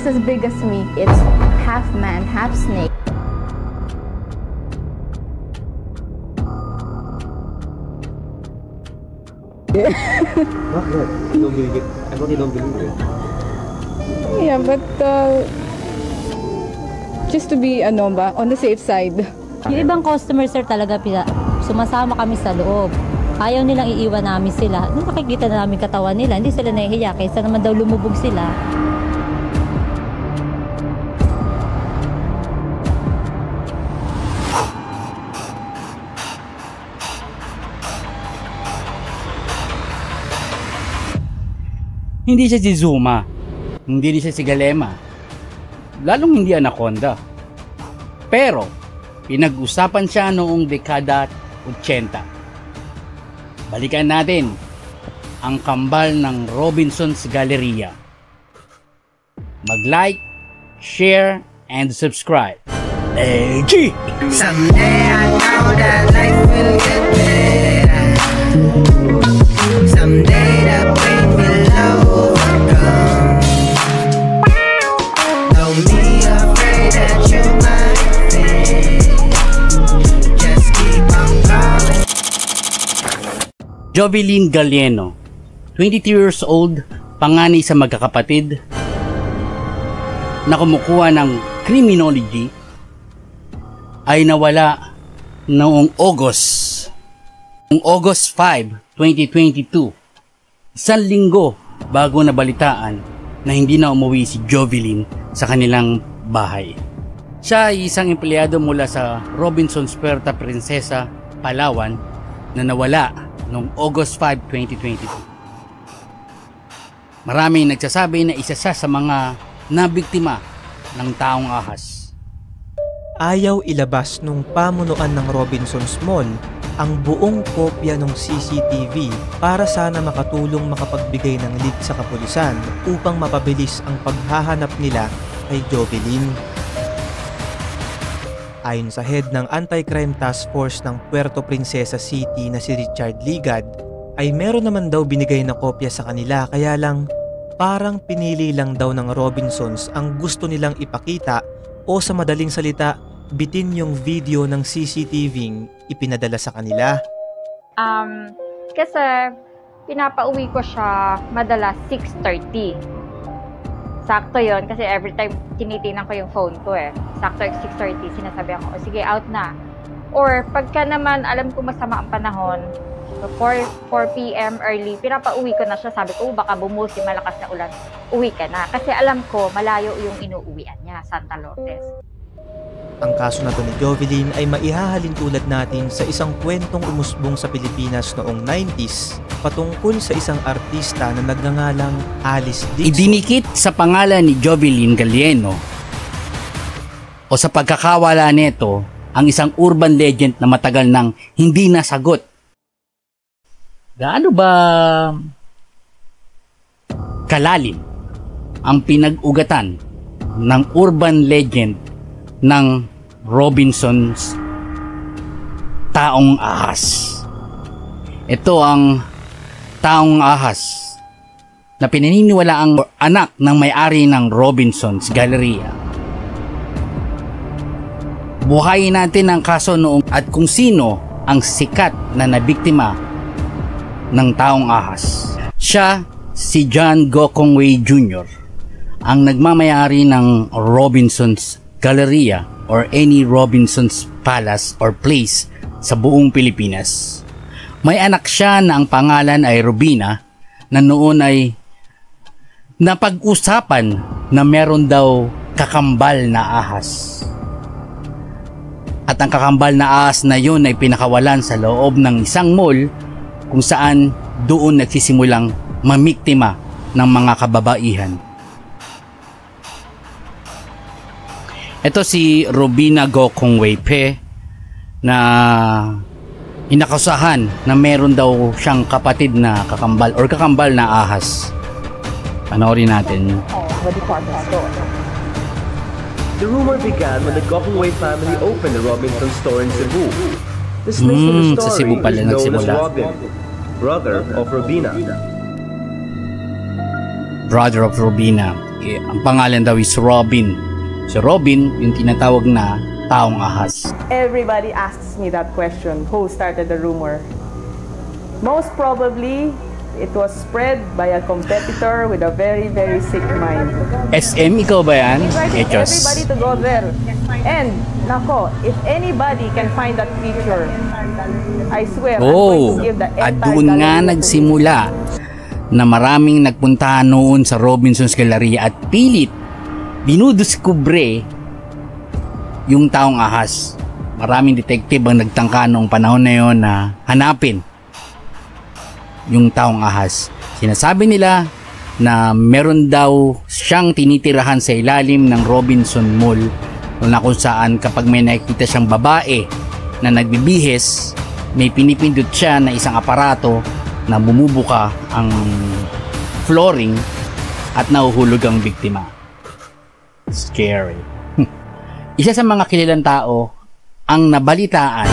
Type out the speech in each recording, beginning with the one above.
is as big as me. It's half man, half snake. Bakit? You don't believe it? I thought you don't believe it. Yeah, but just to be on the safe side. Yung ibang customer sir talaga sumasama kami sa loob. Ayaw nilang iiwan namin sila. Nung nakikita na namin katawan nila, hindi sila nahihiya kaysa naman daw lumubog sila. Hindi siya si Zuma, hindi rin siya si Galema, lalong hindi Anaconda. Pero, pinag-usapan siya noong dekada 80. Balikan natin ang kambal ng Robinson's Galleria. Mag-like, share, and subscribe. G! Someday I know that life will get better. Someday the pain will overcome. Don't be afraid that you might fail. Just keep on going. Jovelyn Galieno, 22 years old, panganay sa magkakapatid, na kumukuha ng criminology, ay nawala noong August 5, 2022. Isang linggo bago nabalitaan na hindi na umuwi si Jovelyn sa kanilang bahay. Siya ay isang empleyado mula sa Robinson's Puerto Princesa, Palawan, na nawala noong August 5, 2022. Maraming nagsasabi na isa siya sa mga nabiktima ng taong ahas. Ayaw ilabas nung pamunuan ng Robinson's Mall ang buong kopya ng CCTV para sana makatulong makapagbigay ng lead sa kapulisan upang mapabilis ang paghahanap nila kay Jovelyn. Ayon sa head ng Anti-Crime Task Force ng Puerto Princesa City na si Richard Ligad, ay meron naman daw binigay na kopya sa kanila, kaya lang parang pinili lang daw ng Robinsons ang gusto nilang ipakita, o sa madaling salita, bitin yung video ng CCTV ipinadala sa kanila. Kasi pinapauwi ko siya madalas 6:30. Sakto yon kasi every time tinitingnan ko yung phone ko Sakto 6:30, sinasabi ako, o sige, out na. Or pagka naman alam ko masama ang panahon, 4 p.m. early, pinapauwi ko na siya. Sabi ko, baka bumusi malakas na ulan, uwi ka na. Kasi alam ko, malayo yung inuuwian niya, Santa Lourdes. Ang kaso na to ni Jovelyn ay maihahalin tulad natin sa isang kwentong umusbong sa Pilipinas noong 90s patungkol sa isang artista na nagngangalang Alice Dixon. Idinikit sa pangalan ni Jovelyn Galieno o sa pagkakawala nito ang isang urban legend na matagal nang hindi nasagot. Gaano ba kalalim ang pinag-ugatan ng urban legend ng Robinson's taong ahas? Ito ang taong ahas na pinaniniwala ang anak ng may-ari ng Robinson's Galleria. Buhayin natin ang kaso noong at kung sino ang sikat na nabiktima ng taong ahas. Siya si John Gokongwei Jr., ang nagmamayari ng Robinson's Galleria or any Robinson's Palace or Place sa buong Pilipinas. May anak siya na ang pangalan ay Robina, na noon ay napag-usapan na meron daw kakambal na ahas. At ang kakambal na ahas na yun ay pinakawalan sa loob ng isang mall kung saan doon nagsisimulang mamiktima ng mga kababaihan. Ito si Robina Gokongwei Pe na inakasahan na meron daw siyang kapatid na kakambal or kakambal na ahas. Panoorin natin. The rumor began when the Gokongwei family opened the Robinson store in Cebu. The snake in the sa story Cebu pala is known as nagsimula. Robin, brother of Robina. Brother of Robina. ang pangalan daw is Robin. Si Robin, yung tinatawag na taong ahas. Everybody asks me that question, who started the rumor? Most probably, it was spread by a competitor with a very, very sick mind. SM, ikaw ba yan? Invited Echos. everybody to go there. And, nako, if anybody can find that picture, I swear, I'm going to give the At entire doon nga gallery to nagsimula na maraming nagpuntahan noon sa Robinson's Galleria at pilit dinudiskubre yung taong ahas. Maraming detective ang nagtangka noong panahon na yon na hanapin yung taong ahas. Sinasabi nila na meron daw siyang tinitirahan sa ilalim ng Robinson Mall, na kung saan kapag may nakikita siyang babae na nagbibihis, may pinipindot siya na isang aparato na bumubuka ang flooring at nahuhulog ang biktima. Scary. Isa sa mga kilalang tao ang nabalitaan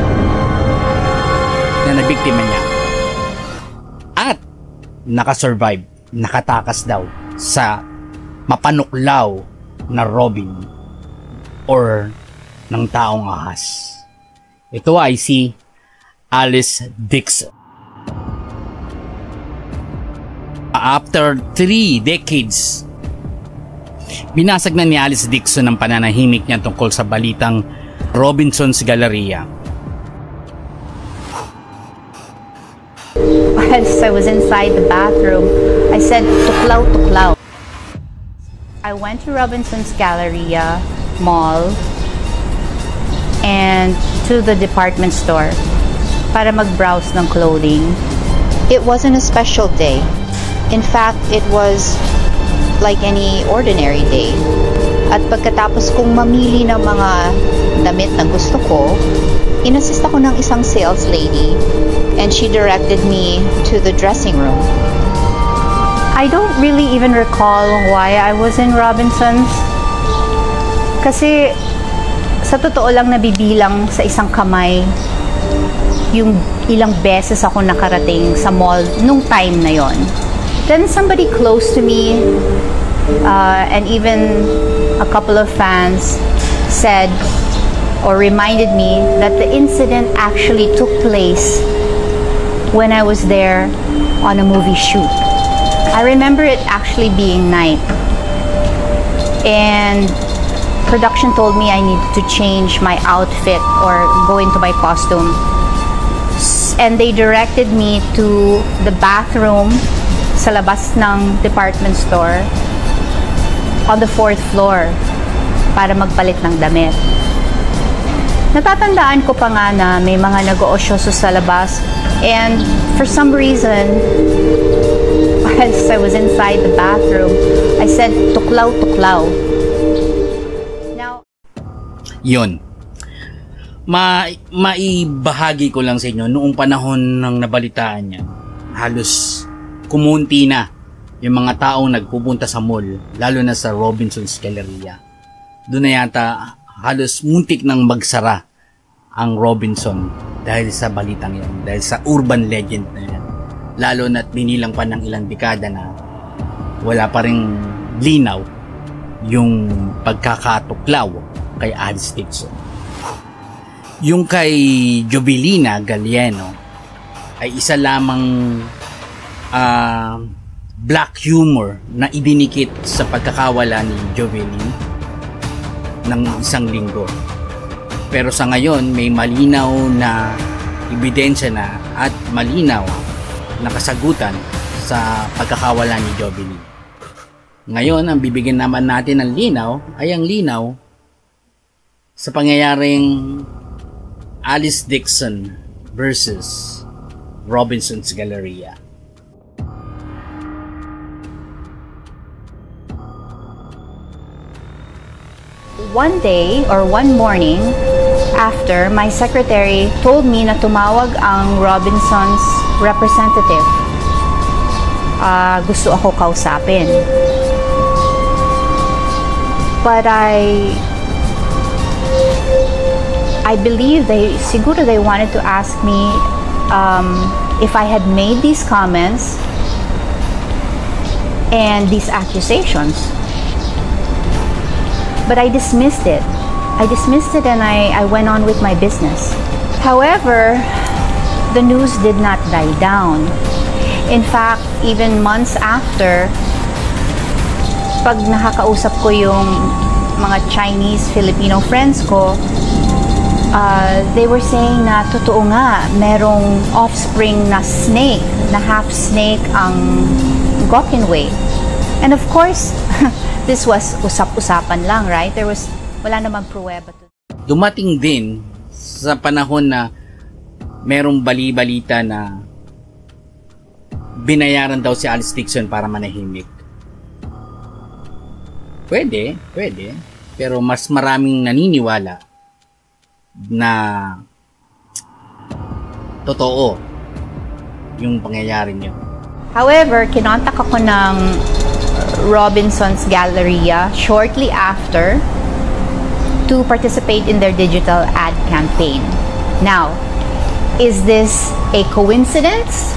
na nabiktima niya at nakasurvive, nakatakas daw sa mapanuklaw na Robin or ng taong ahas. Ito ay si Alice Dixon. After 3 decades, binasag na ni Alice Dixon ang pananahimik niya tungkol sa balitang Robinson's Galleria. As I was inside the bathroom, I said, tuklaw, tuklaw. I went to Robinson's Galleria Mall and to the department store para mag-browse ng clothing. It wasn't a special day. In fact, it was like any ordinary day. At pagkatapos kong mamili ng mga damit na gusto ko, inassist ako ng isang sales lady and she directed me to the dressing room. I don't really even recall why I was in Robinson's. Kasi sa totoo lang nabibilang sa isang kamay yung ilang beses ako nakarating sa mall nung time na yon. Then somebody close to me and even a couple of fans said or reminded me that the incident actually took place when I was there on a movie shoot. I remember it actually being night, and production told me I needed to change my outfit or go into my costume, and they directed me to the bathroom sa labas ng department store on the 4th floor para magpalit ng damit. Natatandaan ko pa nga na may mga nag-oosyoso sa labas, and for some reason, as I was inside the bathroom, I said, tuklaw, tuklaw. Now, Yun. Maibahagi ko lang sa inyo, noong panahon ng nabalitaan niya, halos kumunti na yung mga taong nagpupunta sa mall, lalo na sa Robinson's Galleria. Doon na yata halos muntik nang magsara ang Robinson dahil sa balitang yan, dahil sa urban legend na yan. Lalo na't binilang pa ng ilang dekada na wala pa ring linaw yung pagkakatuklaw kay Alice Dixon. Yung kay Jovelina Gallieno ay isa lamang black humor na idinikit sa pagkakawala ni Jovelin ng isang linggo. Pero sa ngayon may malinaw na ebidensya na at malinaw na kasagutan sa pagkakawala ni Jovelin. Ngayon, ang bibigyan naman natin ng linaw ay ang linaw sa pangyayaring Alice Dixon versus Robinson's Galleria. one day or one morning after, my secretary told me na tumawag ang Robinson's representative. Gusto ako kausapin. But I believe siguro they wanted to ask me if I had made these comments and these accusations. But I dismissed it. And I went on with my business. However, the news did not die down. In fact, even months after, pag nakakausap ko yung mga Chinese, Filipino friends ko, they were saying na totoo nga, merong offspring na snake, na half snake ang Gokongwei. And of course, this was usap-usapan lang, right? Wala namang pruweba. Dumating din sa panahon na merong bali-balita na binayaran daw si Alice Dixon para manahimik. Pwede. Pero mas maraming naniniwala na totoo yung pangyayari niyo. However, kinontak ako ng Robinson's Galleria shortly after to participate in their digital ad campaign. Now, is this a coincidence?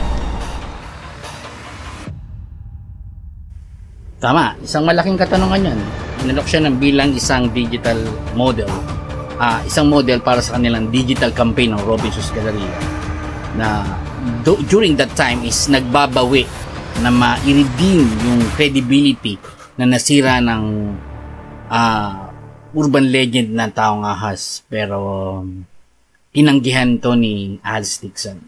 Tama, isang malaking katanungan yan. Inalok siya ng bilang isang digital model. Isang model para sa kanilang digital campaign ng Robinson's Galleria na during that time is nagbabawi na ma-redeem yung credibility na nasira ng urban legend ng taong ahas, pero tinanggihan to ni Alice Dixon.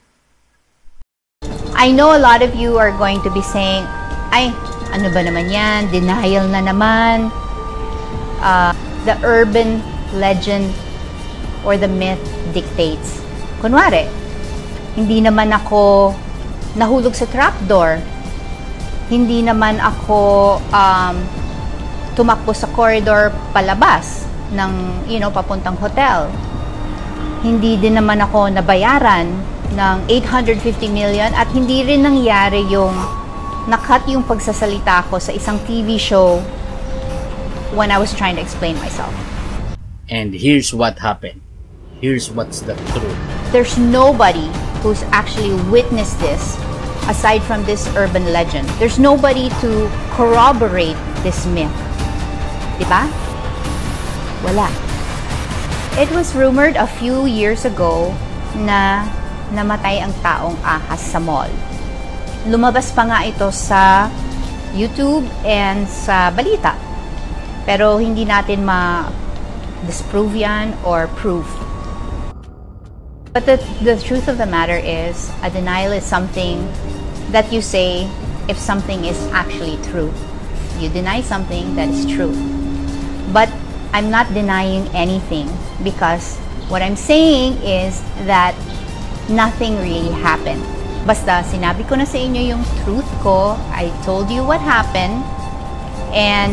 I know a lot of you are going to be saying, ay, ano ba naman yan? Denial na naman. The urban legend or the myth dictates. Kunwari, hindi naman ako nahulog sa trapdoor. Hindi naman ako tumakbo sa corridor palabas ng, papuntang hotel. Hindi din naman ako nabayaran ng 850 million at hindi rin nangyari yung nakat yung pagsasalita ko sa isang TV show when I was trying to explain myself. And here's what happened. Here's what's the truth. There's nobody who's actually witnessed this aside from this urban legend. There's nobody to corroborate this myth. Diba? Wala. It was rumored a few years ago na namatay ang taong ahas sa mall. Lumabas pa nga ito sa YouTube and sa balita. Pero hindi natin ma-disprove yan or proof. But the truth of the matter is, a denial is something that you say if something is actually true. You deny something that is true. But I'm not denying anything because what I'm saying is that nothing really happened. Basta sinabi ko na sa inyo yung truth ko, I told you what happened, and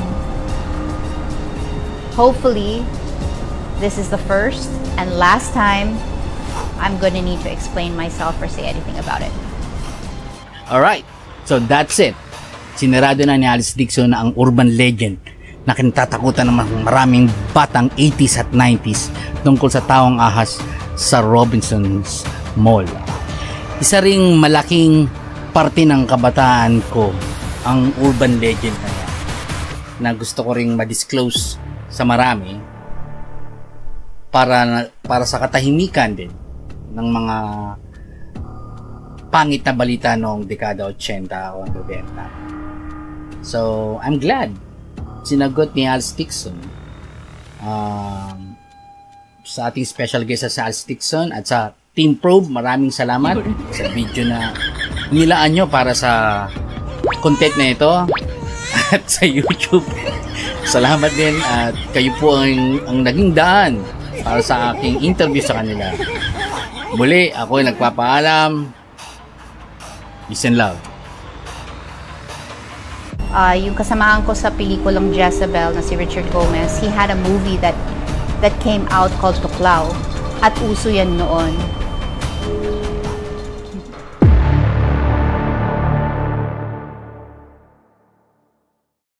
hopefully this is the first and last time I'm gonna need to explain myself or say anything about it. Alright, so that's it. Sinarado na ni Alice Dixon na ang urban legend na kinatatakutan ng maraming batang 80s at 90s tungkol sa taong ahas sa Robinson's Mall. Isa ring malaking parte ng kabataan ko ang urban legend na yan, na gusto ko ring ma-disclose sa marami para sa katahimikan din ng mga pangit na balita noong dekada 80 o 90. So, I'm glad sinagot ni Alice Dixon sa ating special guest sa Alice Dixon at sa Team Probe. Maraming salamat sa video na nilaan nyo para sa content na ito at sa YouTube. Salamat din at kayo po ang naging daan para sa aking interview sa kanila. Muli, ako ay nagpapaalam. Peace and love. Yung kasamahan ko sa pelikulang Jezebel na si Richard Gomez, he had a movie that came out called Tuklaw. At uso yan noon.